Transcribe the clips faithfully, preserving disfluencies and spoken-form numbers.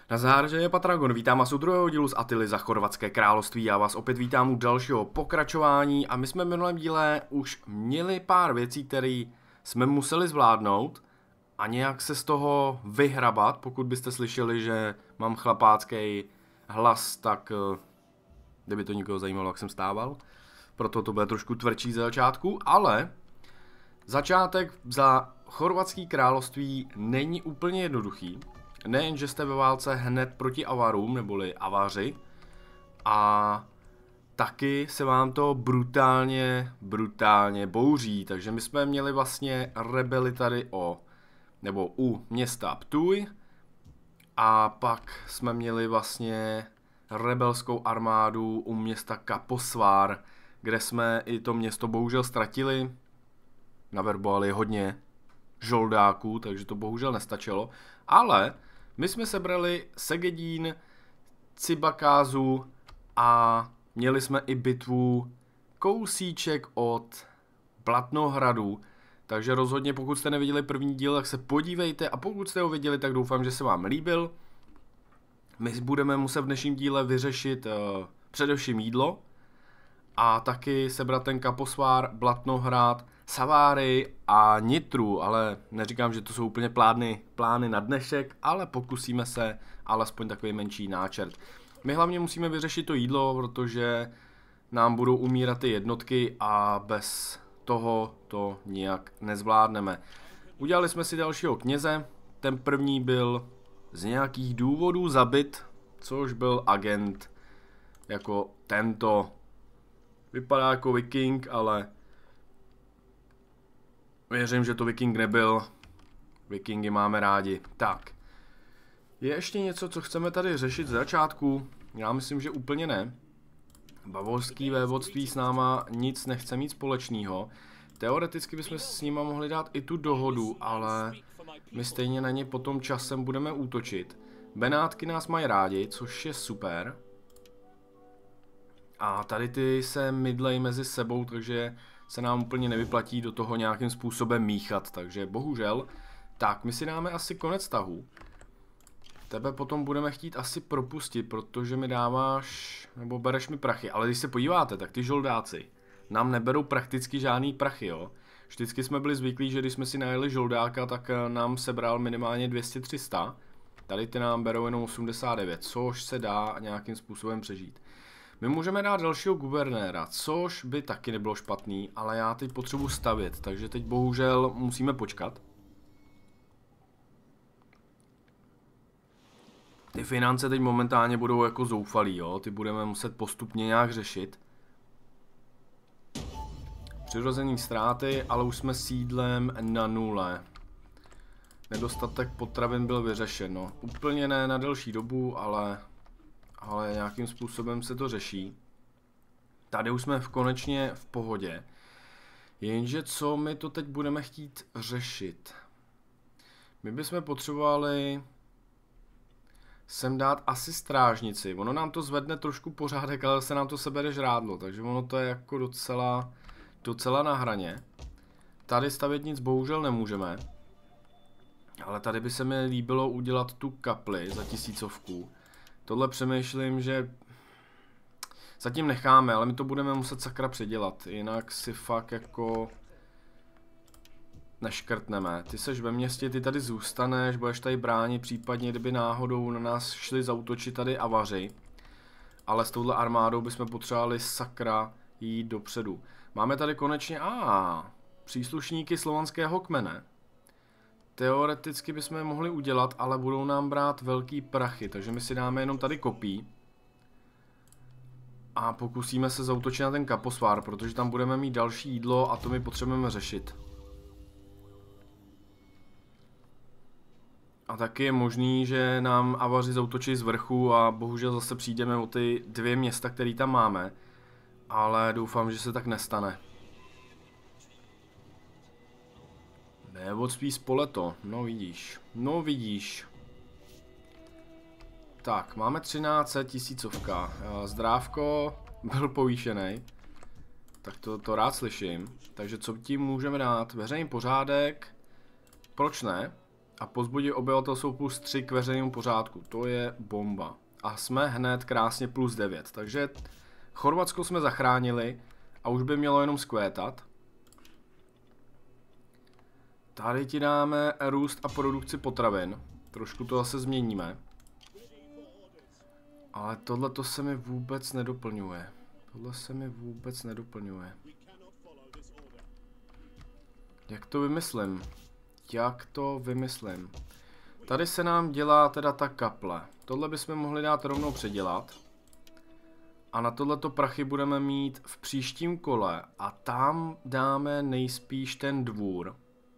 Nazdar, že je Patragon, vítám vás u druhého dílu z Attily za Chorvatské království. Já vás opět vítám u dalšího pokračování a my jsme v minulém díle už měli pár věcí, které jsme museli zvládnout a nějak se z toho vyhrabat. Pokud byste slyšeli, že mám chlapácký hlas, tak kdyby to někoho zajímalo, jak jsem stával. Proto to bude trošku tvrdší ze začátku, ale začátek za Chorvatské království není úplně jednoduchý. Nejen, že jste ve válce hned proti Avarům, neboli Avaři, a taky se vám to brutálně, brutálně bouří. Takže my jsme měli vlastně rebeli tady o, nebo u města Ptuj, a pak jsme měli vlastně rebelskou armádu u města Kaposvár, kde jsme i to město bohužel ztratili, naverbovali hodně žoldáků, takže to bohužel nestačilo, ale my jsme sebrali Segedín, Cibakázu a měli jsme i bitvu kousíček od Blatnohradu, takže rozhodně pokud jste neviděli první díl, tak se podívejte a pokud jste ho viděli, tak doufám, že se vám líbil. My budeme muset v dnešním díle vyřešit uh, především jídlo a taky sebrat ten Kaposvár, Blatnohrad, Saváry a Nitru, ale neříkám, že to jsou úplně plány, plány na dnešek, ale pokusíme se alespoň takový menší náčrt. My hlavně musíme vyřešit to jídlo, protože nám budou umírat ty jednotky a bez toho to nijak nezvládneme. Udělali jsme si dalšího kněze, ten první byl z nějakých důvodů zabit, což byl agent jako tento. Vypadá jako viking, ale věřím, že to viking nebyl. Vikingy máme rádi. Tak. Je ještě něco, co chceme tady řešit z začátku? Já myslím, že úplně ne. Bavorský vévodství s náma nic nechce mít společného. Teoreticky bychom s nima mohli dát i tu dohodu, ale my stejně na ně potom časem budeme útočit. Benátky nás mají rádi, což je super. A tady ty se mydlej mezi sebou, takže se nám úplně nevyplatí do toho nějakým způsobem míchat, takže bohužel. Tak, my si dáme asi konec tahu. Tebe potom budeme chtít asi propustit, protože mi dáváš, nebo bereš mi prachy, ale když se podíváte, tak ty žoldáci nám neberou prakticky žádný prachy, jo. Vždycky jsme byli zvyklí, že když jsme si najeli žoldáka, tak nám sebral minimálně dvě stě tři sta. Tady ty nám berou jenom osmdesát devět, což se dá nějakým způsobem přežít. My můžeme dát dalšího guvernéra, což by taky nebylo špatný, ale já teď potřebuji stavět, takže teď bohužel musíme počkat. Ty finance teď momentálně budou jako zoufalý, jo, ty budeme muset postupně nějak řešit. Přirozený ztráty, ale už jsme sídlem na nule. Nedostatek potravin byl vyřešen, no. Úplně ne na delší dobu, ale... ale nějakým způsobem se to řeší. Tady už jsme v konečně v pohodě. Jenže co my to teď budeme chtít řešit? My bychom potřebovali sem dát asi strážnici. Ono nám to zvedne trošku pořádek, ale se nám to sebere žrádlo, takže ono to je jako docela, docela na hraně. Tady stavět nic bohužel nemůžeme. Ale tady by se mi líbilo udělat tu kapli za tisícovku. Tohle přemýšlím, že zatím necháme, ale my to budeme muset sakra předělat, jinak si fakt jako neškrtneme. Ty seš ve městě, ty tady zůstaneš, budeš tady bránit, případně kdyby náhodou na nás šli zaútočit tady Avaři. Ale s touhle armádou bychom potřebovali sakra jít dopředu. Máme tady konečně, a příslušníky slovanského kmene. Teoreticky bychom je mohli udělat, ale budou nám brát velký prachy, takže my si dáme jenom tady kopí. A pokusíme se zaútočit na ten Kaposvár, protože tam budeme mít další jídlo a to my potřebujeme řešit. A taky je možný, že nám Avaři zaútočí z vrchu a bohužel zase přijdeme o ty dvě města, které tam máme. Ale doufám, že se tak nestane. Vévodství Spoleto, no vidíš, no vidíš. Tak, máme třináct tisícovka, zdrávko byl povýšený, tak to, to rád slyším. Takže co tím můžeme dát? Veřejný pořádek, proč ne? A pozbudí obyvatel jsou plus tři k veřejnému pořádku. To je bomba. A jsme hned krásně plus devět. Takže Chorvatsko jsme zachránili a už by mělo jenom skvétat. Tady ti dáme růst a produkci potravin. Trošku to zase změníme. Ale tohle to se mi vůbec nedoplňuje. Tohle se mi vůbec nedoplňuje. Jak to vymyslím? Jak to vymyslím? Tady se nám dělá teda ta kaple. Tohle bychom mohli dát rovnou předělat. A na tohleto prachy budeme mít v příštím kole. A tam dáme nejspíš ten dvůr.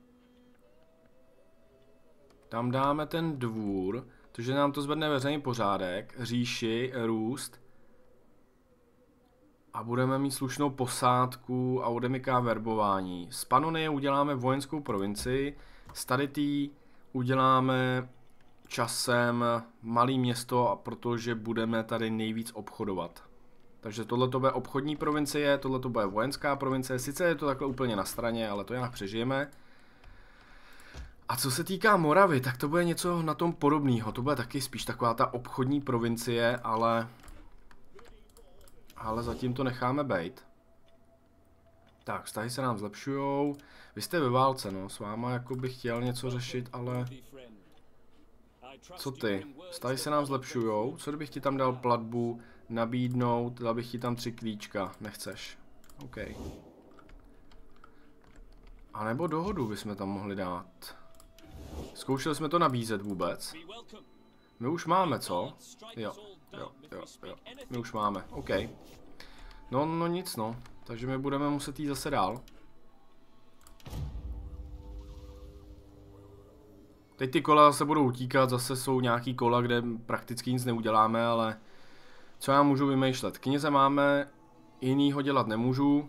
Tam dáme ten dvůr, protože nám to zvedne veřejný pořádek, říši, růst. A budeme mít slušnou posádku a odemyká verbování. Z Panonie uděláme vojenskou provincii, z tady tý uděláme časem malé město, protože budeme tady nejvíc obchodovat. Takže tohle to bude obchodní provincie, tohle to bude vojenská provincie, sice je to takhle úplně na straně, ale to nějak přežijeme. A co se týká Moravy, tak to bude něco na tom podobného. To bude taky spíš taková ta obchodní provincie, ale... Ale zatím to necháme bejt. Tak, vztahy se nám zlepšujou. Vy jste ve válce, no. S váma jako bych chtěl něco řešit, ale... Co ty? Vztahy se nám zlepšujou. Co kdybych ti tam dal platbu, nabídnout, dal bych ti tam tři klíčka. Nechceš. OK. A nebo dohodu bychom tam mohli dát. Zkoušeli jsme to nabízet vůbec. My už máme, co? Jo, jo, jo, jo. My už máme, OK. No, no nic, no. Takže my budeme muset jít zase dál. Teď ty kola zase budou utíkat, zase jsou nějaký kola, kde prakticky nic neuděláme, ale... Co já můžu vymýšlet? Kněze máme, jinýho dělat nemůžu.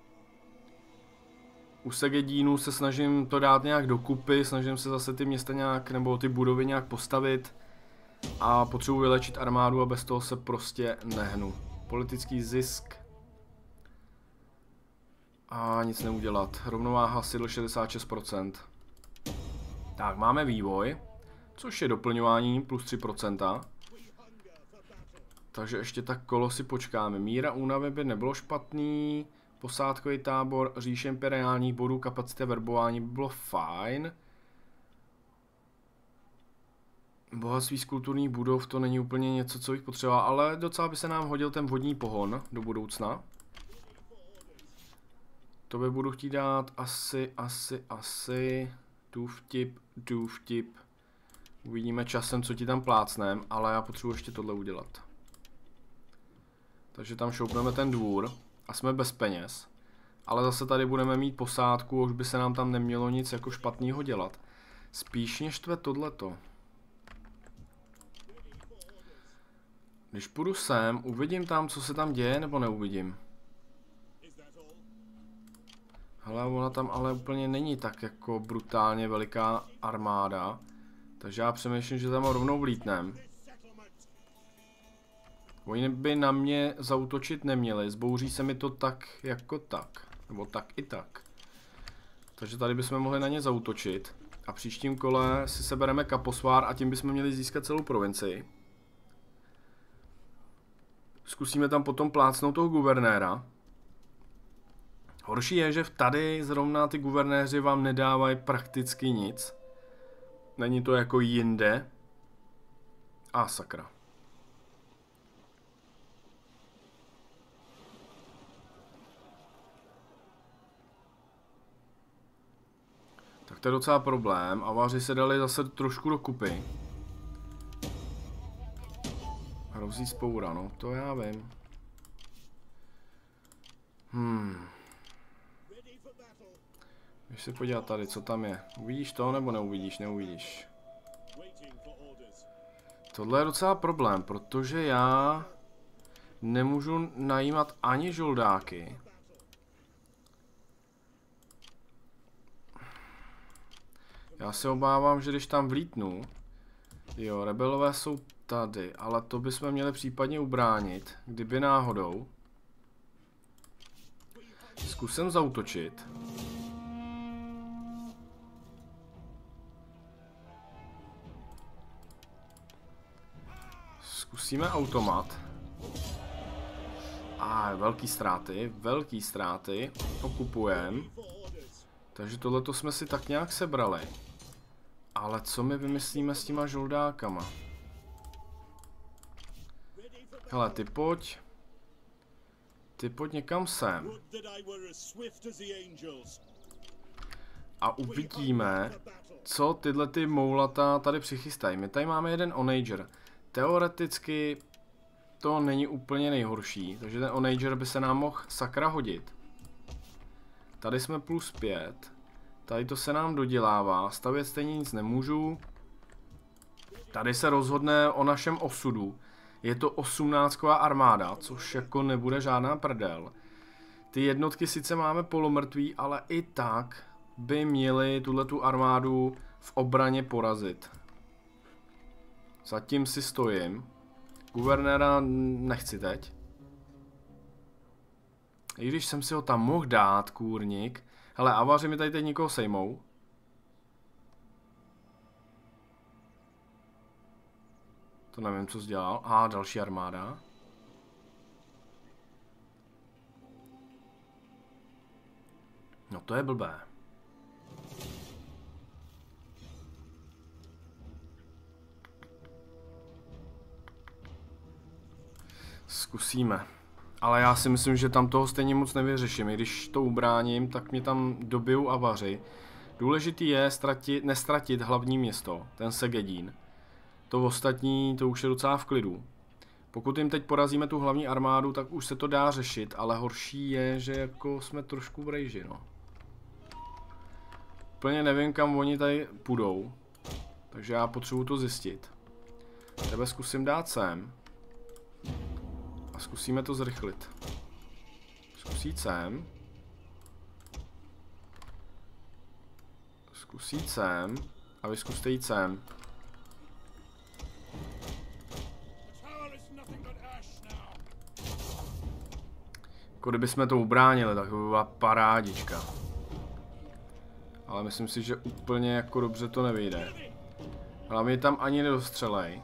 U Segedínu se snažím to dát nějak dokupy, snažím se zase ty města nějak, nebo ty budovy nějak postavit. A potřebuji vylečit armádu a bez toho se prostě nehnu. Politický zisk. A nic neudělat. Rovnováha sídl šedesát šest procent. Tak, máme vývoj, což je doplňování plus tři procenta. Takže ještě tak kolo si počkáme. Míra únavy by nebylo špatný. Posádkový tábor, říše imperiálních bodů, kapacita verbování by bylo fajn. Bohatství z kulturních budov, to není úplně něco, co bych potřeboval, ale docela by se nám hodil ten vodní pohon do budoucna. To by budu chtít dát asi, asi, asi. Tu vtip, tu vtip. Uvidíme časem, co ti tam plácnem, ale já potřebuji ještě tohle udělat. Takže tam šoupneme ten dvůr a jsme bez peněz. Ale zase tady budeme mít posádku, už by se nám tam nemělo nic jako špatného dělat. Spíš než tve tohleto. Když půjdu sem, uvidím tam, co se tam děje, nebo neuvidím? Hele, ona tam ale úplně není tak jako brutálně veliká armáda. Takže já přemýšlím, že tam rovnou vlítnem. Oni by na mě zaútočit neměli, zbouří se mi to tak jako tak. Nebo tak i tak. Takže tady bychom mohli na ně zaútočit. A příštím kole si sebereme Kaposvár a tím bychom měli získat celou provincii. Zkusíme tam potom plácnout toho guvernéra. Horší je, že tady zrovna ty guvernéři vám nedávají prakticky nic. Není to jako jinde. A sakra. Tak to je docela problém. Avaři se dali zase trošku dokupy. Hrozí spoura, no to já vím. Hmm. Když se podívat tady, co tam je. Uvidíš to, nebo neuvidíš? Neuvidíš. Tohle je docela problém, protože já nemůžu najímat ani žoldáky. Já se obávám, že když tam vlítnu... Jo, rebelové jsou tady, ale to bychom měli případně ubránit, kdyby náhodou. Zkusím zaútočit. Zkusíme automat. A ah, velký ztráty, velký ztráty. Okupujeme. Takže tohleto jsme si tak nějak sebrali. Ale co my vymyslíme s těma žoldákama? Hele, ty pojď. Ty pojď někam sem. A uvidíme, co tyhle ty moulata tady přichystají. My tady máme jeden onager. Teoreticky to není úplně nejhorší, takže ten onager by se nám mohl sakra hodit. Tady jsme plus pět. Tady to se nám dodělává. Stavět stejně nic nemůžu. Tady se rozhodne o našem osudu. Je to osmnáctková armáda, což jako nebude žádná prdel. Ty jednotky sice máme polomrtví, ale i tak by měli tuhletu armádu v obraně porazit. Zatím si stojím. Guvernéra nechci teď. I když jsem si ho tam mohl dát, kůrník. Hele, avaři mi tady teď někoho sejmou. To nevím, co jsi dělal. A další armáda. No to je blbé. Zkusíme. Ale já si myslím, že tam toho stejně moc nevyřeším. I když to ubráním, tak mě tam dobijou avaři. Důležitý je ztratit, nestratit hlavní město, ten Segedín. To ostatní, to už je docela v klidu. Pokud jim teď porazíme tu hlavní armádu, tak už se to dá řešit, ale horší je, že jako jsme trošku v rejži, no. Úplně nevím, kam oni tady půjdou. Takže já potřebuji to zjistit. Tebe zkusím dát sem. A zkusíme to zrychlit. Zkusít sem. Zkusít sem. A vy zkuste jít sem. Jako kdybychom to ubránili, tak by byla parádička. Ale myslím si, že úplně jako dobře to nevyjde. Hlavně tam ani nedostřelej.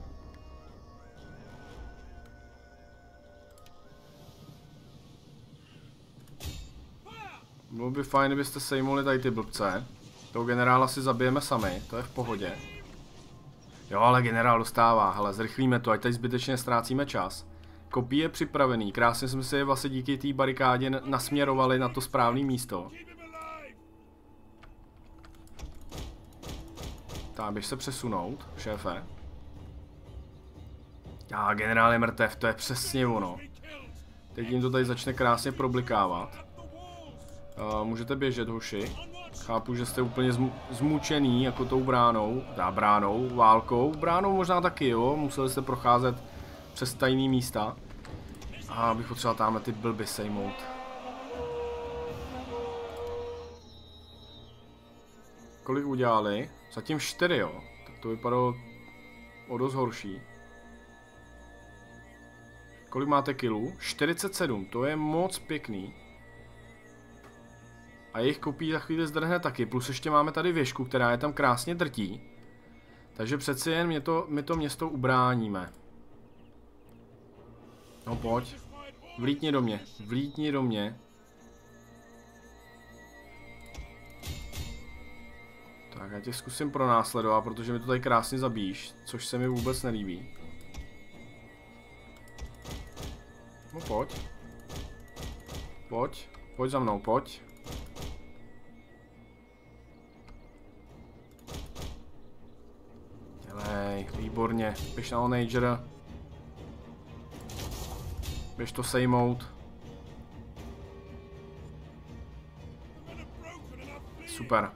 Bylo by fajn, kdybyste sejmuli tady ty blbce. Toho generála si zabijeme sami, to je v pohodě. Jo, ale generál dostává, hele, zrychlíme to, ať tady zbytečně ztrácíme čas. Kopí je připravený, krásně jsme si je vlastně díky té barikádě nasměrovali na to správné místo. Tak, běž se přesunout, šéfe. A generál je mrtev, to je přesně ono. Teď jim to tady začne krásně problikávat. Uh, můžete běžet, hoši. Chápu, že jste úplně zmu zmučený jako tou bránou. Dá bránou, válkou. Bránou možná taky, jo. Museli jste procházet přes tajný místa. A bych potřeboval tamhle ty blby sejmout. Kolik udělali? Zatím čtyři, jo. Tak to vypadalo o dost horší. Kolik máte kilů? čtyřicet sedm, to je moc pěkný. A jejich kopí za chvíli zdrhne taky, plus ještě máme tady věžku, která je tam krásně drtí. Takže přeci jen mě to, my to město ubráníme. No pojď. Vlítni do mě, vlítni do mě. Tak já tě zkusím pronásledovat, protože mi to tady krásně zabíjíš, což se mi vůbec nelíbí. No pojď. Pojď, pojď za mnou, pojď. Dělej, výborně, běž na onagera. Běž to sejmout. Super.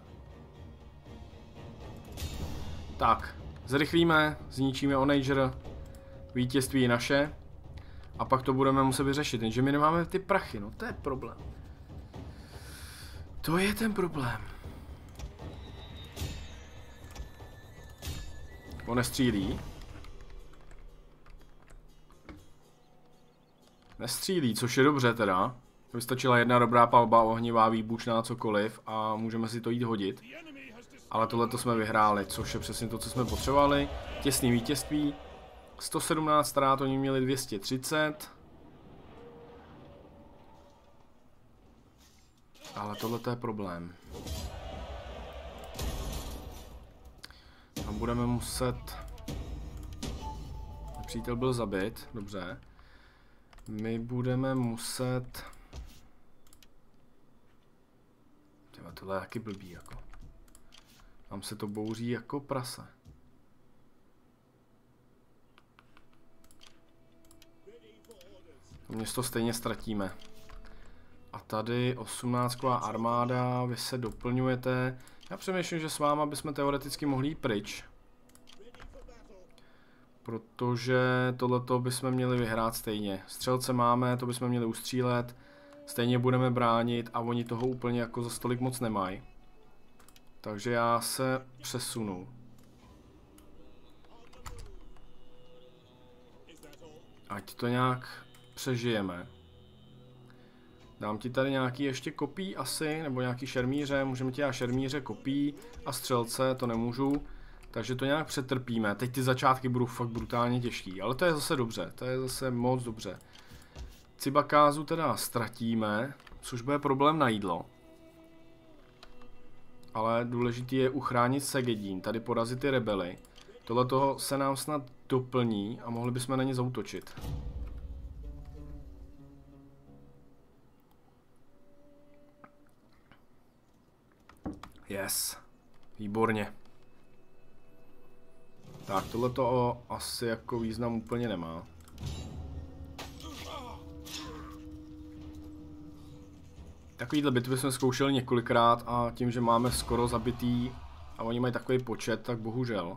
Tak, zrychlíme, zničíme onager, vítězství je naše. A pak to budeme muset vyřešit, jenže my nemáme ty prachy, no to je problém. To je ten problém. On nestřílí. Nestřílí, což je dobře teda. Vystačila jedna dobrá palba, ohnivá, výbušná, cokoliv a můžeme si to jít hodit. Ale tohleto jsme vyhráli, což je přesně to, co jsme potřebovali. Těsný vítězství. sto sedmnáct ztrát, oni měli dvě stě třicet. Ale tohle je problém. A budeme muset... Přítel byl zabit, dobře. My budeme muset... Tyhle, tohle je taky blbý, jako. Tam se to bouří jako prase. To město stejně ztratíme. A tady osmnáctková armáda, vy se doplňujete. Já přemýšlím, že s váma bychom teoreticky mohli jít pryč. Protože tohleto bychom měli vyhrát stejně. Střelce máme, to bychom měli ustřílet. Stejně budeme bránit a oni toho úplně jako za stolik moc nemají. Takže já se přesunu. Ať to nějak přežijeme. Dám ti tady nějaký ještě kopí asi, nebo nějaký šermíře, můžeme ti dát šermíře, kopí a střelce, to nemůžu. Takže to nějak přetrpíme. Teď ty začátky budou fakt brutálně těžký, ale to je zase dobře, to je zase moc dobře. Cibakázu teda ztratíme, což bude problém na jídlo. Ale důležitý je uchránit Segedín, tady porazit ty rebely. Tohle toho se nám snad doplní a mohli bychom na ně zaútočit. Yes. Výborně. Tak, tohleto asi jako význam úplně nemá. Takovýhle bitvy jsme zkoušeli několikrát a tím, že máme skoro zabitý a oni mají takový počet, tak bohužel.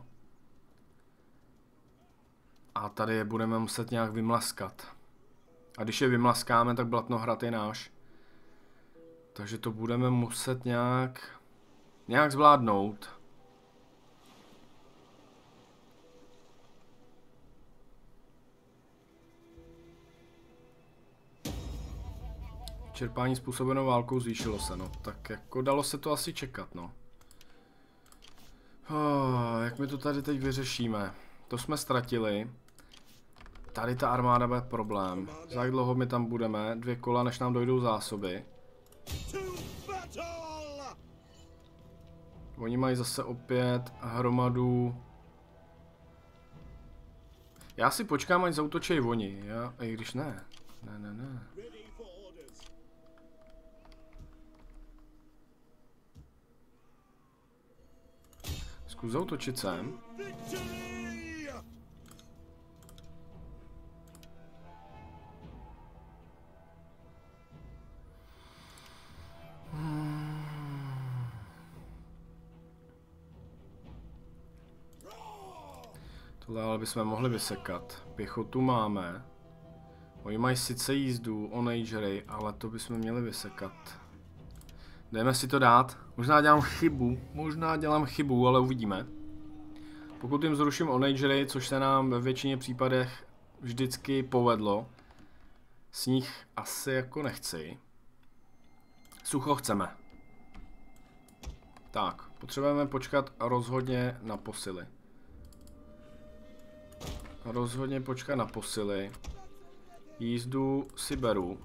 A tady je budeme muset nějak vymlaskat. A když je vymlaskáme, tak Blatnohrad je náš. Takže to budeme muset nějak, nějak zvládnout. Čerpání způsobenou válkou zvýšilo se, no. Tak jako dalo se to asi čekat, no. Oh, jak my to tady teď vyřešíme? To jsme ztratili. Tady ta armáda bude problém. Za jak dlouho my tam budeme? Dvě kola, než nám dojdou zásoby. Oni mají zase opět hromadu. Já si počkám, ať zautočej oni. Já, i když ne. Ne, ne, ne. Zkus zautočit sem. Tohle ale bychom mohli vysekat. Pěchotu máme. Oni mají sice jízdu, onagery, ale to bychom měli vysekat. Jdeme si to dát. Možná dělám chybu, možná dělám chybu, ale uvidíme. Pokud jim zruším onagery, což se nám ve většině případech vždycky povedlo, sníh asi jako nechci. Sucho chceme. Tak, potřebujeme počkat rozhodně na posily. Rozhodně počkat na posily. Jízdu si beru.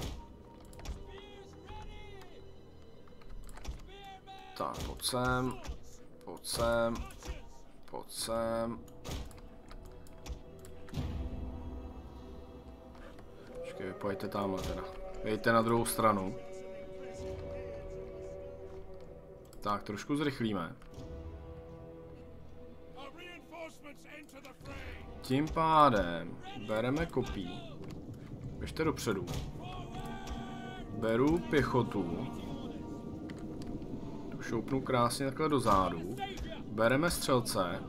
Tak, pojď sem, pojď sem, pojď sem. Počkej, vy pojďte tamhle teda. Vejte na druhou stranu. Tak, trošku zrychlíme. Tím pádem bereme kopí. Běžte dopředu. Beru pěchotu. Tu šoupnu krásně takhle do zádu. Bereme střelce.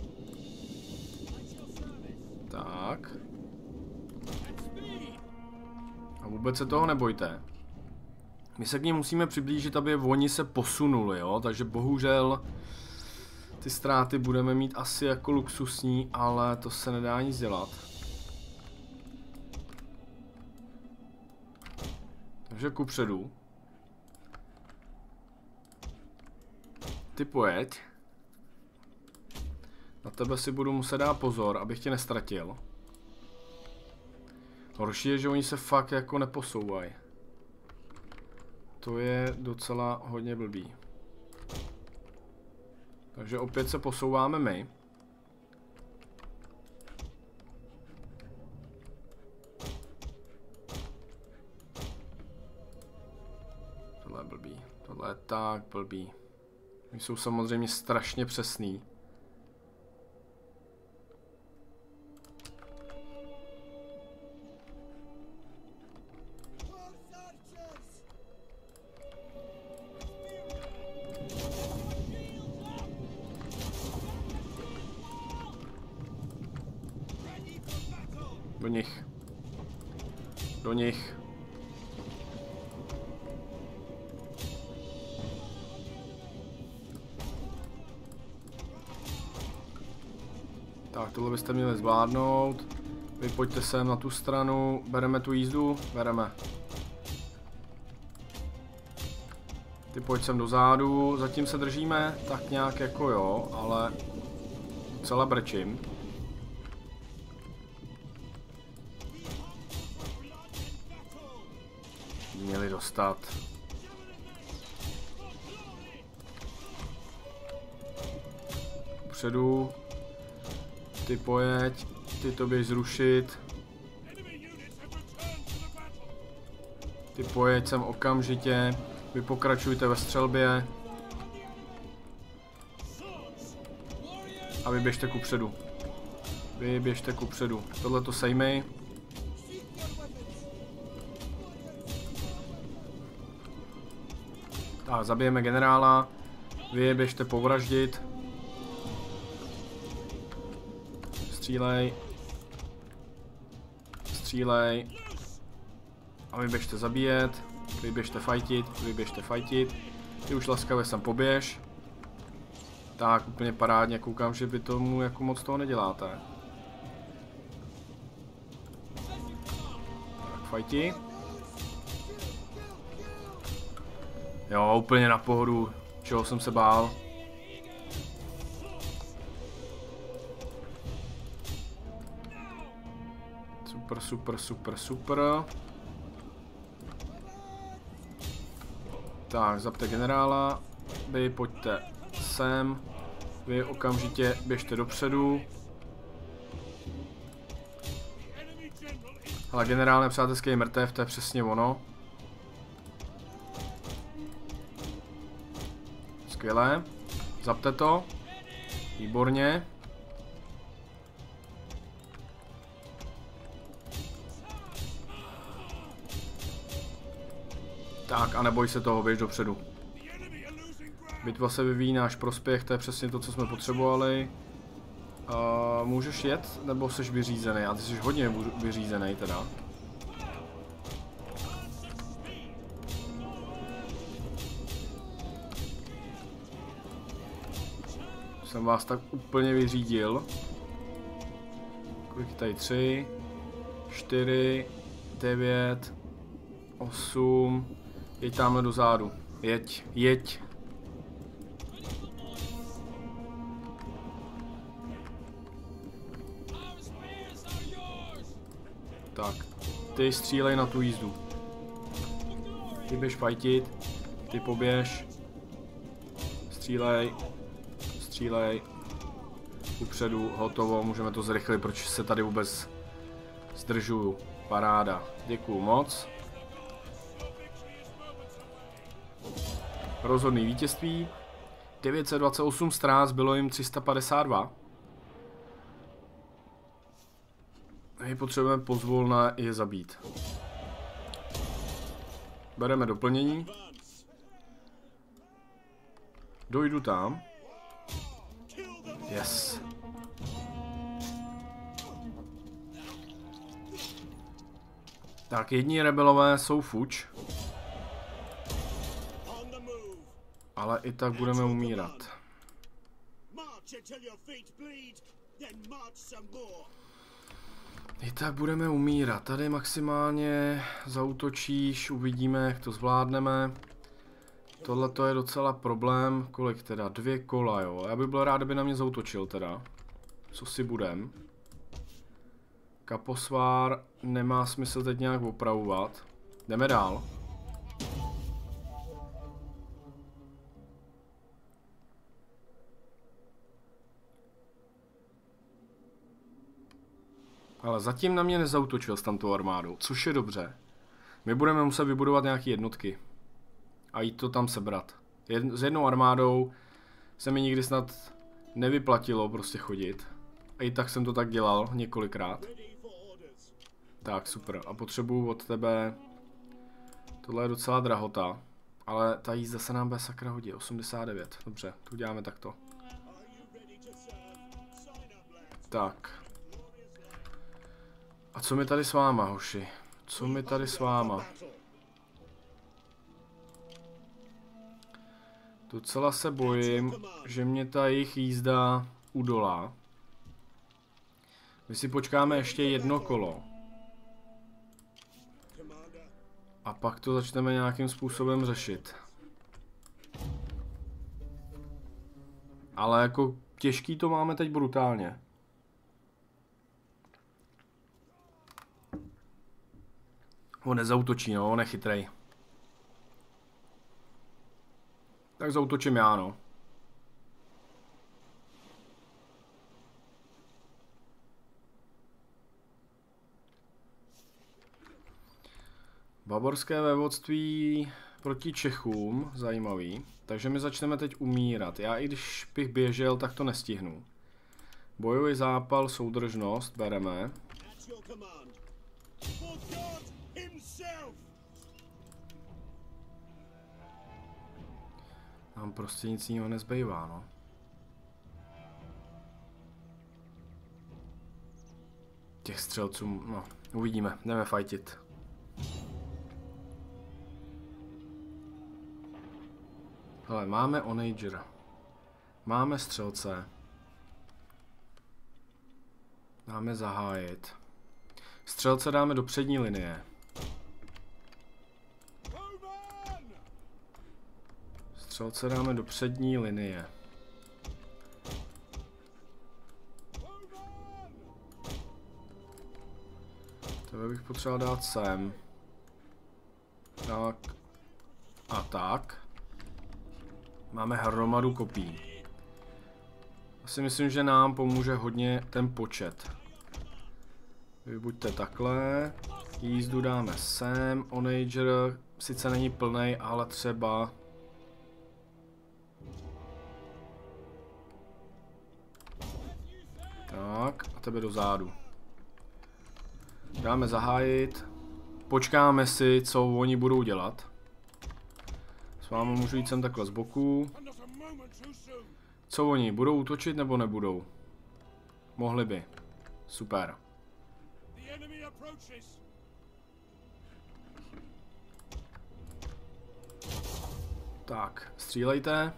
Tak. A vůbec se toho nebojte. My se k ním musíme přiblížit, aby oni se posunuli, jo? Takže bohužel ty ztráty budeme mít asi jako luxusní, ale to se nedá nic dělat. Takže kupředu. Ty pojeď. Na tebe si budu muset dát pozor, abych tě nestratil. Horší je, že oni se fakt jako neposouvají. To je docela hodně blbý. Takže opět se posouváme my. Tohle je blbý. Tohle je tak blbý. Oni jsou samozřejmě strašně přesný. Do nich. Do nich. Tak, tohle byste měli zvládnout. Vy pojďte sem na tu stranu. Bereme tu jízdu? Bereme. Ty pojď sem dozadu. Zatím se držíme tak nějak jako jo, ale celá brečím. Měli dostat. Předu. Ty pojeď. Ty to běž zrušit. Ty pojeď sem okamžitě. Vy pokračujte ve střelbě. A vy běžte kupředu. Vy běžte kupředu. Tohle to sejmej. Tak, zabijeme generála. Vy je běžte povraždit. Střílej. Střílej. A vy běžte zabíjet. Vy běžte fajtit. Vy běžte fajtit. Ty už laskavě sem poběž. Tak, úplně parádně. Koukám, že by tomu jako moc toho neděláte. Tak, fajti. Jo, úplně na pohodu, čeho jsem se bál. Super, super, super, super. Tak, zapte generála. Vy pojďte sem. Vy okamžitě běžte dopředu. Ale generál nepřátelský je mrtev, to je přesně ono. Skvělé. Zapte to. Výborně. Tak a neboj se toho, běž dopředu. Bitva se vyvíjí náš prospěch, to je přesně to, co jsme potřebovali. Uh, můžeš jet, nebo jsi vyřízený? A ty jsi hodně vyřízený teda. Jsem vás tak úplně vyřídil. Kolik tady? tři, čtyři, devět, osm. Jeď tamhle dozadu. Jeď, jeď. Tak, ty střílej na tu jízdu. Ty běž fajtit. Ty poběž. Střílej. Střílej. Upředu, hotovo, můžeme to zrychlit, proč se tady vůbec zdržuju. Paráda. Děkuju moc. Rozhodný vítězství. devět set dvacet osm ztrát, bylo jim tři sta padesát dva. My potřebujeme pozvolna je zabít. Bereme doplnění. Dojdu tam. Yes. Tak, jedni rebelové jsou fuč. Ale i tak budeme umírat. I tak budeme umírat. Tady maximálně zaútočíš, uvidíme, jak to zvládneme. Tohle to je docela problém. Kolik teda? Dvě kola, jo. Já bych byl rád, kdyby na mě zaútočil teda. Co si budem? Kaposvár nemá smysl teď nějak opravovat. Jdeme dál. Ale zatím na mě nezautočil s tamtou armádou, což je dobře. My budeme muset vybudovat nějaké jednotky. A jít to tam sebrat. Jed, s jednou armádou se mi nikdy snad nevyplatilo prostě chodit. A i tak jsem to tak dělal několikrát. Tak, super. A potřebuju od tebe... Tohle je docela drahota. Ale ta jízda se nám bude sakra hodit. osmdesát devět. Dobře, to uděláme takto. Tak. A co mi tady s váma, hoši? Co mi tady s váma? Docela se bojím, že mě ta jejich jízda udolá. My si počkáme ještě jedno kolo. A pak to začneme nějakým způsobem řešit. Ale jako těžký to máme teď brutálně. On nezautočí, no, on je chytrej. Tak zautočím já, no. Bavorské vévodství proti Čechům, zajímavý. Takže my začneme teď umírat. Já i když bych běžel, tak to nestihnu. Bojový zápal, soudržnost, bereme. Nám prostě nic jiného nezbývá, no. Těch střelců, no, uvidíme, jdeme fightit. Hele, máme Onager. Máme střelce. Dáme zahájit. Střelce dáme do přední linie. Střelce dáme do přední linie. Tebe bych potřeboval dát sem. Tak. A tak. Máme hromadu kopí. Asi myslím, že nám pomůže hodně ten počet. Vy buďte takhle. Jízdu dáme sem. Onager sice není plnej, ale třeba... Tak, a tebe do zádu. Dáme zahájit. Počkáme si, co oni budou dělat. S vámi můžu jít sem takhle z boku. Co oni? Budou útočit nebo nebudou? Mohli by. Super. Tak, střílejte.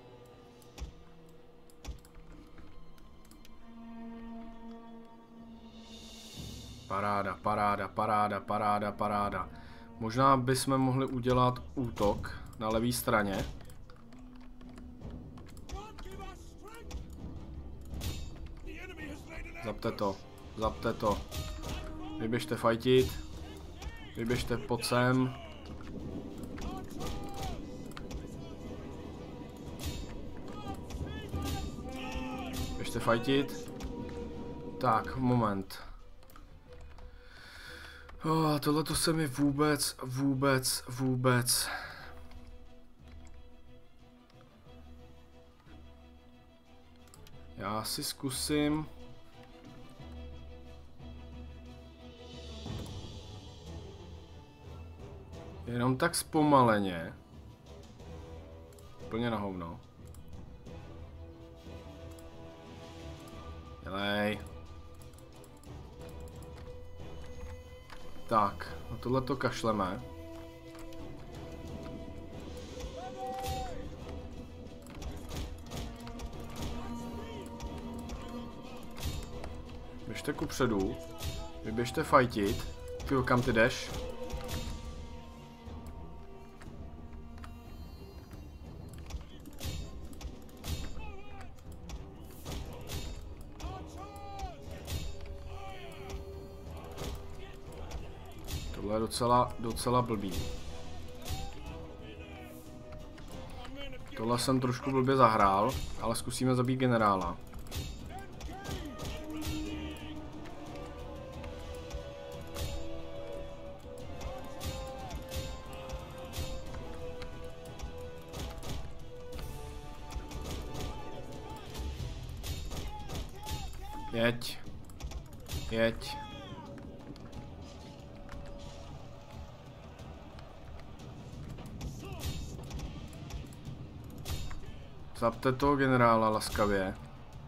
Paráda, paráda, paráda, paráda, paráda. Možná bychom mohli udělat útok na levé straně. Zapte to, zapte to. Vyběžte fightit. Vyběžte pod sem. Běžte fightit. Tak, moment. Oh, tohle to se mi vůbec, vůbec, vůbec. Já si zkusím. Jenom tak zpomaleně. Úplně na hovno. Dělej. Tak, na tohle to kašleme. Běžte kupředu. Vyběžte fightit. Ty, kam ty jdeš? Tohle je docela, docela blbý. Tohle jsem trošku blbě zahrál, ale zkusíme zabít generála. Jeď. Jeď. Zapte toho generála laskavě.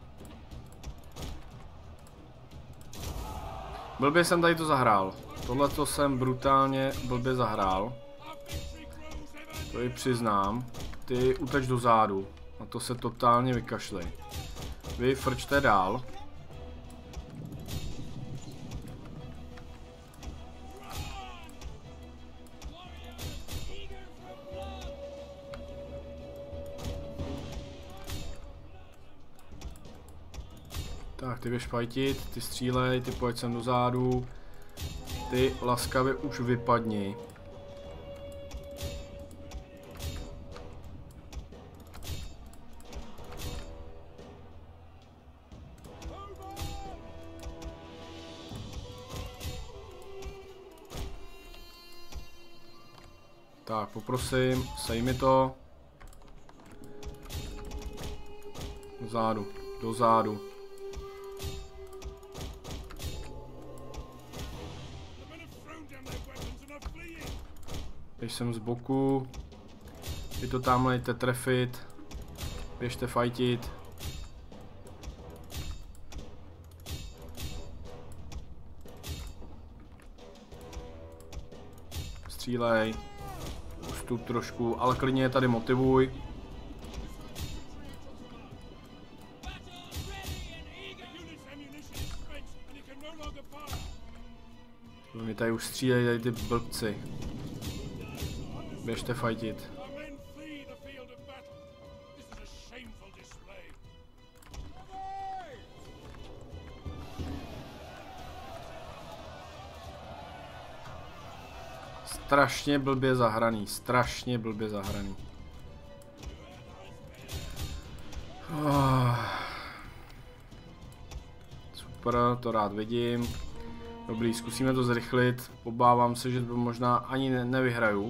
Blbě jsem tady to zahrál. Tohle to jsem brutálně blbě zahrál. To ji přiznám. Ty uteč do zádu. Na to se totálně vykašli. Vy frčte dál. Tak, ty běž fajtit, ty střílej, ty pojď sem do zádu. Ty laskavě už vypadni. Tak, poprosím, sej mi to. Do zádu, do zádu. Běž sem z boku. Vy to tam lejte trefit. Běžte fajtit. Střílej. Ustup trošku, ale klidně je tady motivuj. Mě tady už střílejí tady ty blbci. Běžte fajtit. Strašně blbě zahraný, strašně blbě zahraný. Oh. Super, to rád vidím. Dobrý, zkusíme to zrychlit. Obávám se, že to možná ani ne nevyhraju.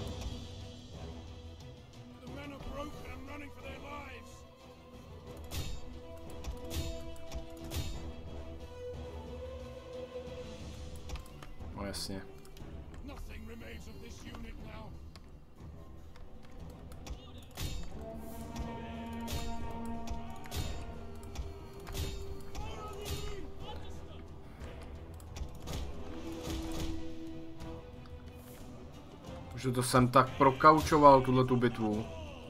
No jasně. Že to jsem tak prokaučoval, tuhletu bitvu.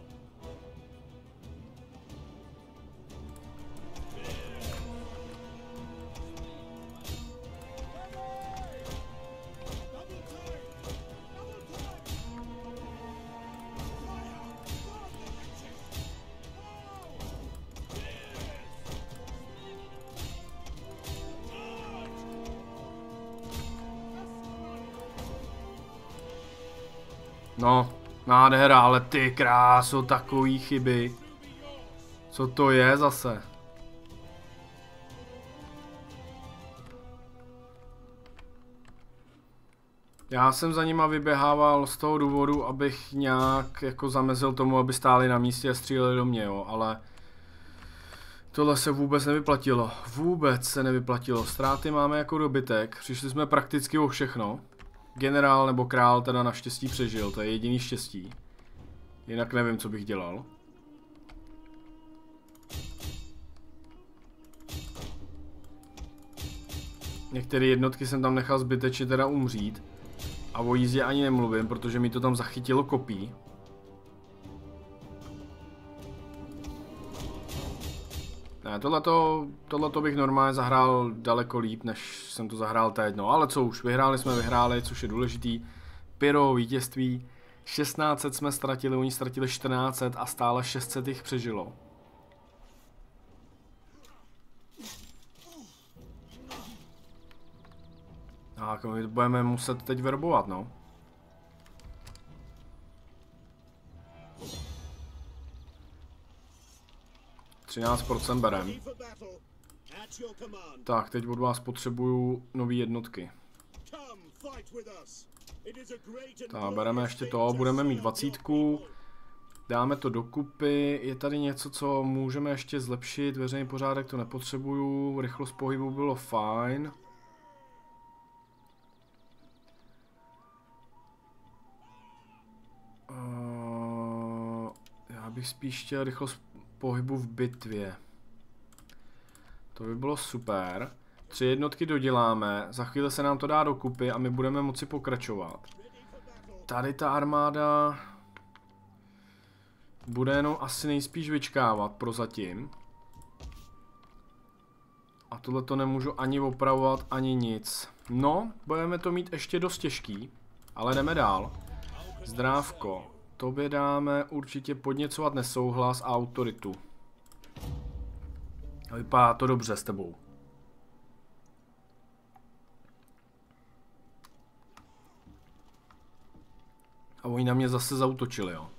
No, nádhera, ale ty kráso, takový chyby. Co to je zase? Já jsem za nima vyběhával z toho důvodu, abych nějak jako zamezil tomu, aby stáli na místě a stříleli do mě, jo, ale tohle se vůbec nevyplatilo. Vůbec se nevyplatilo. Ztráty máme jako dobytek, přišli jsme prakticky o všechno. Generál nebo král teda naštěstí přežil, to je jediný štěstí. Jinak nevím, co bych dělal. Některé jednotky jsem tam nechal zbytečně teda umřít. A o jízdě ani nemluvím, protože mi to tam zachytilo kopí. Ne, tohleto, tohleto bych normálně zahrál daleko líp, než jsem to zahrál teď, no, ale co už, vyhráli jsme, vyhráli, což je důležitý. Pyro, vítězství, šestnáct set jsme ztratili, oni ztratili čtrnáct set a stále šest set jich přežilo. Tak, my budeme muset teď verbovat, no. třináct procent berem. Tak, teď od vás potřebuju nový jednotky. Tak, bereme ještě to, budeme mít dvacítku. Dáme to dokupy, je tady něco, co můžeme ještě zlepšit, veřejný pořádek to nepotřebuju, rychlost pohybu bylo fajn. Uh, já bych spíš chtěl rychlost pohybu v bitvě. To by bylo super. Tři jednotky doděláme, za chvíli se nám to dá dokupy a my budeme moci pokračovat. Tady ta armáda bude jenom asi nejspíš vyčkávat prozatím. A tohle to nemůžu ani opravovat, ani nic. No, budeme to mít ještě dost těžký, ale jdeme dál. Zdrávko, tobě dáme určitě podněcovat nesouhlas a autoritu. Vypadá to dobře s tebou. A oni na mě zase zaútočili, jo.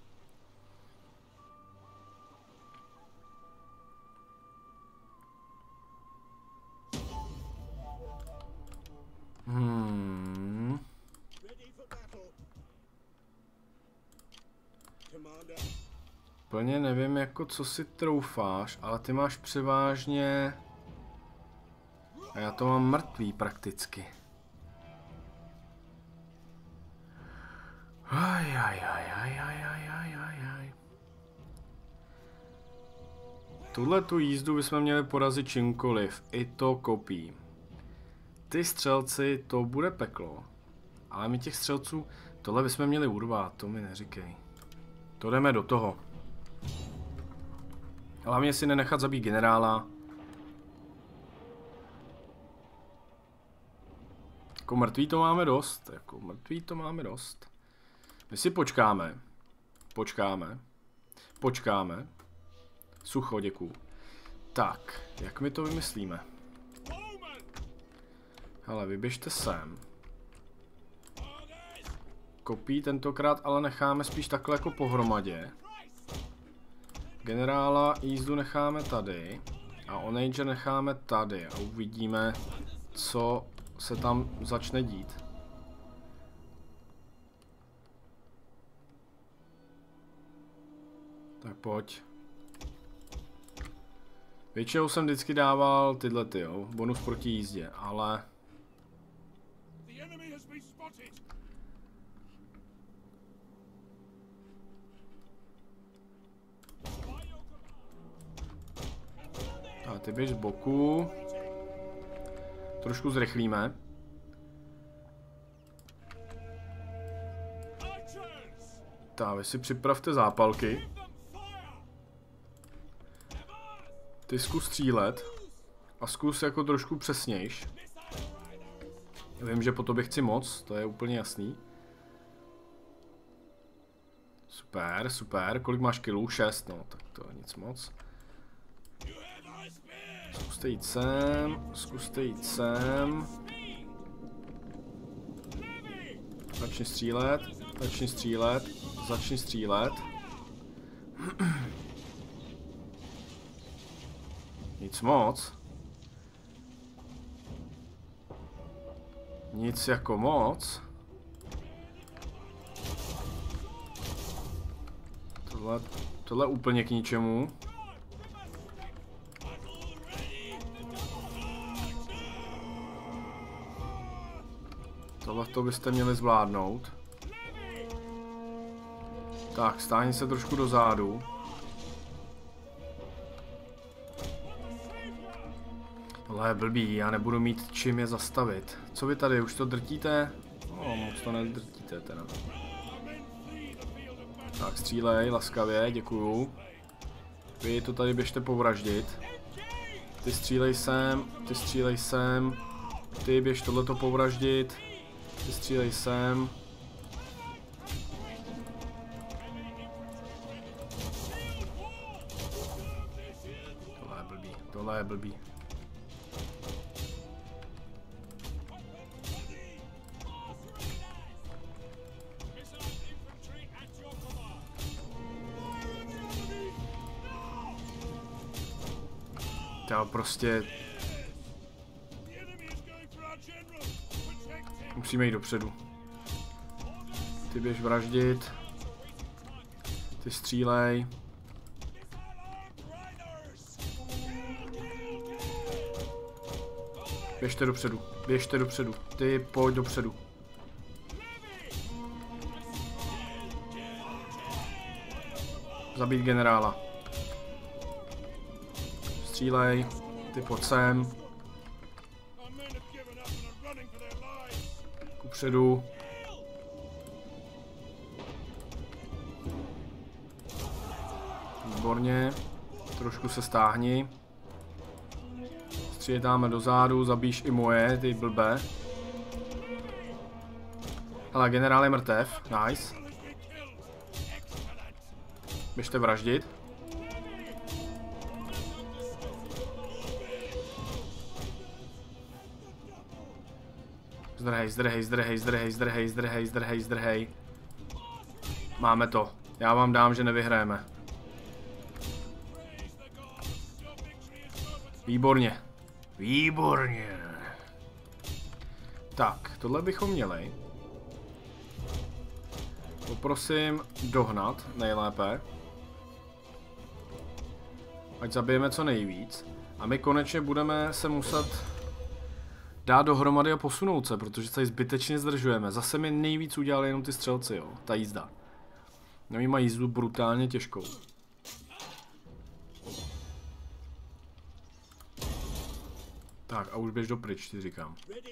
Hmm. Plně nevím, jako co si troufáš, ale ty máš převážně... A já to mám mrtvý prakticky. Aj, aj, aj, aj, aj, aj, aj, aj, aj. Tuhle tu jízdu bychom měli porazit čímkoliv, i to kopí. Ty střelci, to bude peklo. Ale my těch střelců, tohle bychom měli urvat, to mi neříkej. To jdeme do toho. Hlavně si nenechat zabít generála. Jako mrtví to máme dost, jako mrtví to máme dost. My si počkáme. Počkáme. Počkáme. Sucho, děkuju. Tak, jak my to vymyslíme? Hele, vyběžte sem. Kopí tentokrát ale necháme spíš takhle jako pohromadě. Generála jízdu necháme tady. A onager necháme tady. A uvidíme, co se tam začne dít. Tak pojď. Většinou jsem vždycky dával tyhle ty, jo. Bonus proti jízdě, ale... A ty běž z boku. Trošku zrychlíme. Tak, vy si připravte zápalky. Ty zkus střílet. A zkus jako trošku přesnějš. Vím, že po tobě chci moc, to je úplně jasný. Super, super. Kolik máš kilů? šest, no, tak to je nic moc. Zkuste jít sem, zkuste jít sem. Začni střílet, začni střílet, začni střílet. Nic moc. Nic jako moc. Tohle, tohle úplně k ničemu. Tohle to byste měli zvládnout. Tak, stáhni se trošku dozadu. Tohle je blbý, já nebudu mít čím je zastavit. Co vy tady, už to drtíte? No, moc to nedrtíte teda. Tak, střílej, laskavě, děkuju. Vy to tady běžte povraždit. Ty střílej sem, ty střílej sem. Ty běž tohleto povraždit. Ty střílej sem. Tohle je blbý, tohle je blbý. prostě... Musíme jít dopředu. Ty běž vraždit. Ty střílej. Běžte dopředu, běžte dopředu. Ty pojď dopředu. Zabít generála. Střílej. Ty pojď sem. Kupředu. Výborně. Trošku se stáhni. Stříletáme dozadu, zabíš i moje, ty blbé. Hele, generál je mrtev. Nice. Běžte vraždit. Zdrhej, zdrhej, zdrhej, zdrhej, zdrhej, zdrhej, zdrhej, zdrhej. Máme to. Já vám dám, že nevyhrajeme. Výborně. Výborně. Tak, tohle bychom měli. Poprosím dohnat nejlépe. Ať zabijeme co nejvíc. A my konečně budeme se muset dát dohromady a posunout se, protože se zbytečně zdržujeme. Zase mi nejvíc udělali jenom ty střelci, jo. Ta jízda. Oni mají jízdu brutálně těžkou. Tak a už běž dopryč, ti říkám.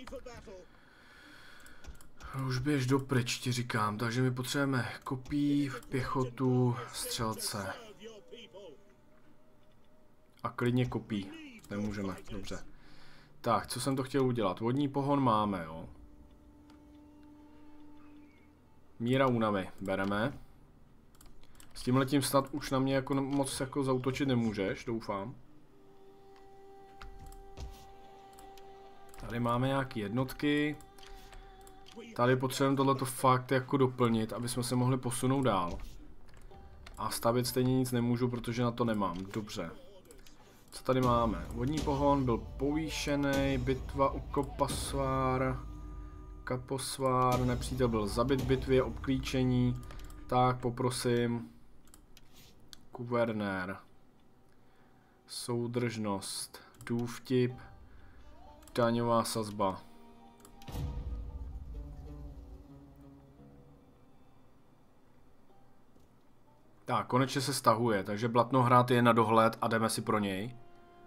Už běž dopryč, ti říkám. Takže my potřebujeme kopí, pěchotu, střelce. A klidně kopí. Nemůžeme, dobře. Tak, co jsem to chtěl udělat? Vodní pohon máme, jo. Míra únavy bereme. S tímhletím snad už na mě jako moc jako zaútočit nemůžeš, doufám. Tady máme nějaké jednotky. Tady potřebujeme tohleto fakt jako doplnit, aby jsme se mohli posunout dál. A stavět stejně nic nemůžu, protože na to nemám. Dobře. Co tady máme? Vodní pohon byl povýšený, bitva u Kapasvár. Kaposvár, nepřítel byl zabit v bitvě, obklíčení. Tak, poprosím. Guvernér. Soudržnost. Důvtip. Daňová sazba. Tak, konečně se stahuje, takže Blatnohrad je na dohled a jdeme si pro něj.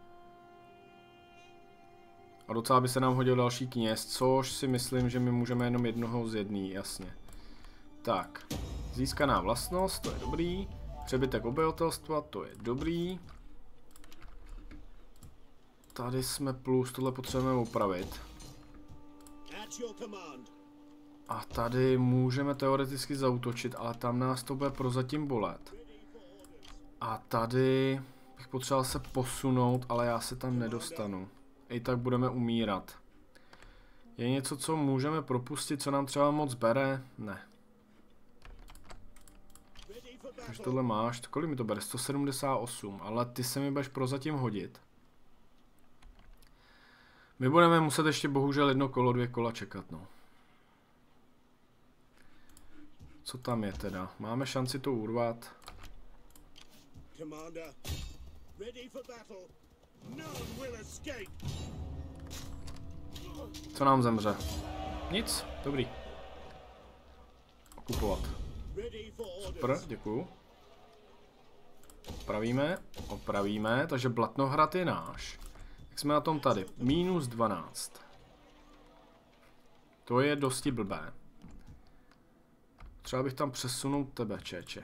A docela by se nám hodil další kněz, což si myslím, že my můžeme jenom jednoho z jedný, jasně. Tak, získaná vlastnost, to je dobrý. Přebytek obyvatelstva, to je dobrý. Tady jsme plus, tohle potřebujeme opravit. A tady můžeme teoreticky zaútočit, ale tam nás to bude prozatím bolet. A tady bych potřeboval se posunout, ale já se tam nedostanu. I tak budeme umírat. Je něco, co můžeme propustit, co nám třeba moc bere? Ne. Takže tohle máš, kolik mi to bere? sto sedmdesát osm, ale ty se mi budeš prozatím hodit. My budeme muset ještě bohužel jedno kolo, dvě kola čekat, no. Co tam je teda? Máme šanci to urvat. Co nám zemře? Nic? Dobrý. Okupovat. Super, děkuju. Opravíme, opravíme, takže Blatnohrad je náš. Jak jsme na tom tady? Minus dvanáct. To je dosti blbé. Třeba bych tam přesunul tebe, čeče.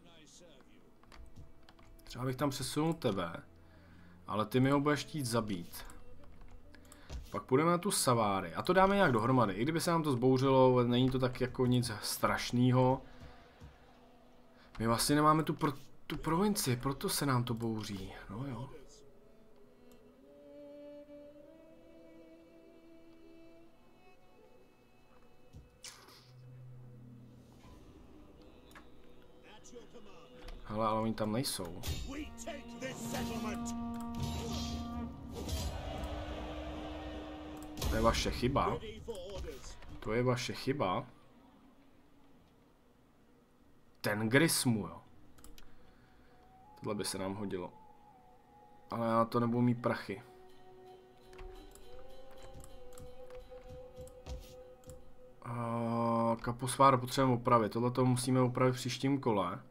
Třeba bych tam přesunul tebe. Ale ty mi ho budeš chtít zabít. Pak půjdeme na tu Saváry. A to dáme nějak dohromady. I kdyby se nám to zbouřilo, není to tak jako nic strašného. My vlastně nemáme tu, pro, tu provincii, proto se nám to bouří. No jo. Hele, ale oni tam nejsou. To je vaše chyba. To je vaše chyba. Ten Grismu, jo. Tohle by se nám hodilo. Ale já to nebudu mít prachy. Uh, Kaposvár potřebujeme opravit. Tohle to musíme opravit v příštím kole.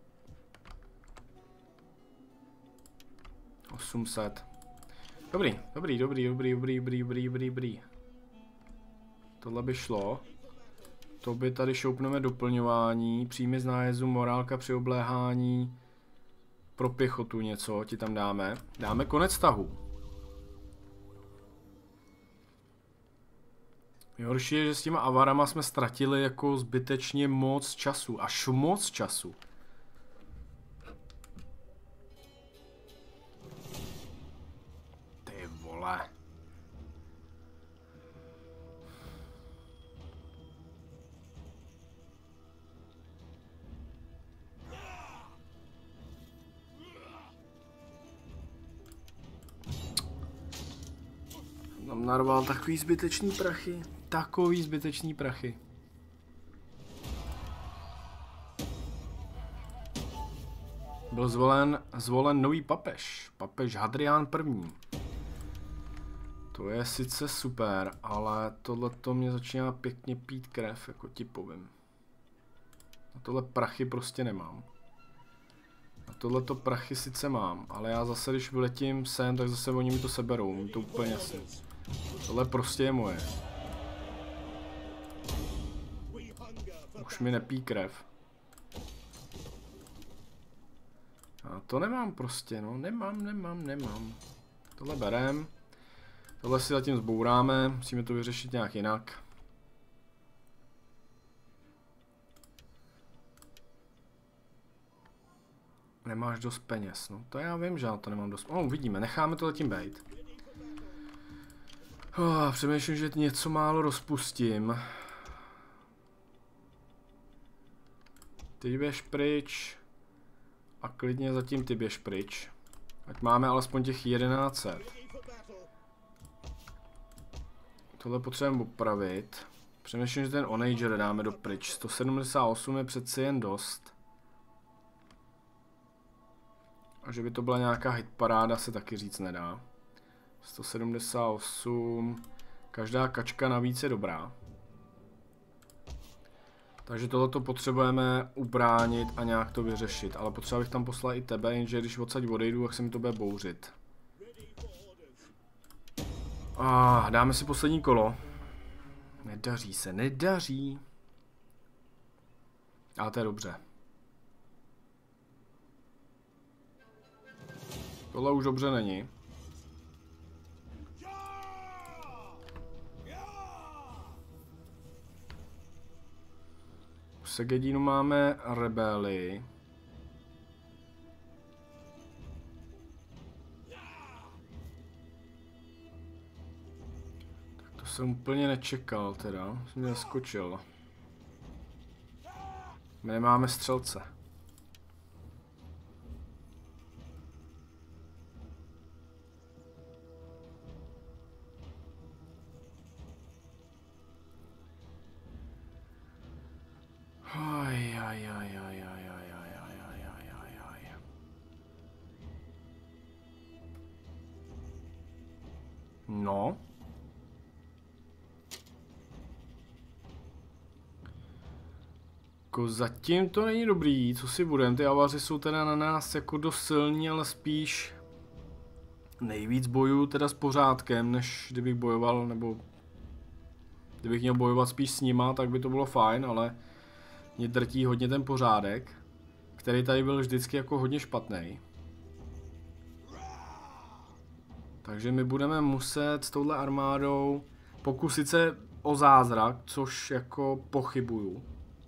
osm set. Dobrý, dobrý, dobrý, dobrý, dobrý, dobrý, dobrý, dobrý, dobrý. Tohle by šlo. To by tady šoupneme doplňování, příjmy z nájezdu, morálka při obléhání, pro pěchotu něco ti tam dáme. Dáme konec tahu. Horší je, že s těma avarama jsme ztratili jako zbytečně moc času, až moc času. Ty vole. Tam narval takový zbytečný prachy. Takový zbytečný prachy. Byl zvolen, zvolen nový papež. Papež Hadrián první. To je sice super, ale tohleto mě začíná pěkně pít krev, jako ti povím. A tohle prachy prostě nemám. A tohleto prachy sice mám, ale já zase, když vyletím sem, tak zase oni mi to seberou, mi to úplně jasný. Tohle prostě je moje. Už mi nepí krev. A to nemám prostě, no, nemám, nemám, nemám. Tohle berem. Tohle si zatím zbouráme, musíme to vyřešit nějak jinak. Nemáš dost peněz, no to já vím, že já to nemám dost. Oh, uvidíme, necháme to zatím bejt. Oh, přemýšlím, že něco málo rozpustím. Ty běž pryč. A klidně zatím ty běž pryč. Ať máme alespoň těch jedenáct set. Tohle potřebujeme opravit. Přemýšlím, že ten Onager dáme do pryč. sto sedmdesát osm je přeci jen dost. A že by to byla nějaká hitparáda, se taky říct nedá. sto sedmdesát osm. Každá kačka navíc je dobrá. Takže tohleto potřebujeme ubránit a nějak to vyřešit. Ale potřeba bych tam poslal i tebe, jenže když odsaď odejdu, tak se mi to bude bouřit. Ah, dáme si poslední kolo. Nedaří se, nedaří. Ale to je dobře. Tohle už dobře není. V Segedínu máme rebely. Tak to jsem úplně nečekal teda, jsem mě zaskočil. My nemáme střelce. Aj, aj, aj, aj, aj, aj, aj, aj, aj, aj, aj, aj. No. Jako zatím to není dobrý, co si budem, ty avaři jsou teda na nás jako dost silní, ale spíš nejvíc bojuju teda s pořádkem, než kdybych bojoval, nebo kdybych měl bojovat spíš s nima, tak by to bylo fajn, ale mě drtí hodně ten pořádek, který tady byl vždycky jako hodně špatný. Takže my budeme muset s touhle armádou pokusit se o zázrak, což jako pochybuju.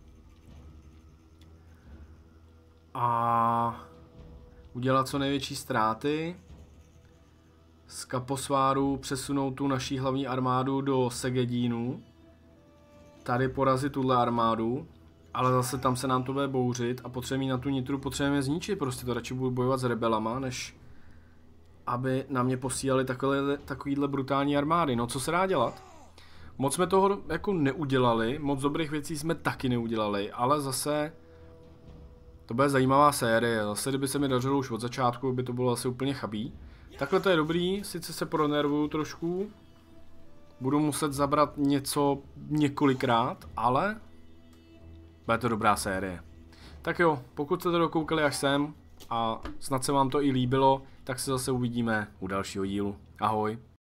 A udělat co největší ztráty. Z Kaposváru přesunout tu naší hlavní armádu do Segedínu. Tady porazit tuhle armádu. Ale zase tam se nám to bude bouřit a potřebujeme na tu nitru, potřebujeme zničit, prostě to radši budu bojovat s rebelama, než aby na mě posílali takovýhle, takovýhle brutální armády. No co se dá dělat? Moc jsme toho jako neudělali, moc dobrých věcí jsme taky neudělali, ale zase to bude zajímavá série, zase kdyby se mi dařilo už od začátku, by to bylo asi úplně chabý. Takhle to je dobrý, sice se pronervuju trošku, budu muset zabrat něco několikrát, ale bude to dobrá série. Tak jo, pokud jste to dokoukali až sem a snad se vám to i líbilo, tak se zase uvidíme u dalšího dílu. Ahoj.